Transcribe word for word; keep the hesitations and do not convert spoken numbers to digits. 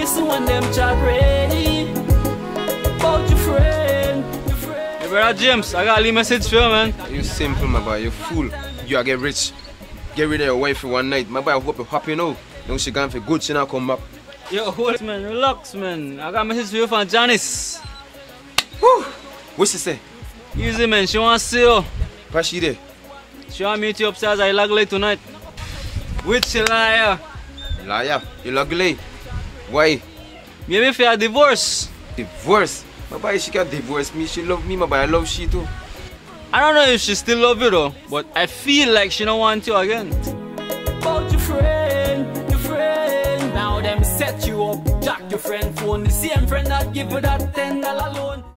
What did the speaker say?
listen when them chat ready. About your friend, your friend. Hey, brother James, I got a little message for you, man. You simple, my boy. You fool. You are get rich. Get rid of your wife for one night. My boy, I hope you're happy now. Now she gone for good, she not come back. Yo, hold it, man. Relax, man. I got a message for you from Janice. Whew. What she say? Easy, man. She want to see you. Why she there? She want to meet you upstairs at Lag Lake tonight. Which liar? Liar. You ugly. Why? Maybe for a divorce. Divorce? My boy, she can't divorce me. She love me, my boy. I love she too. I don't know if she still love you though, but I feel like she don't want you again. About your friend, your friend. Now them set you up, jack your friend phone. The same friend that give you that ten dollar loan.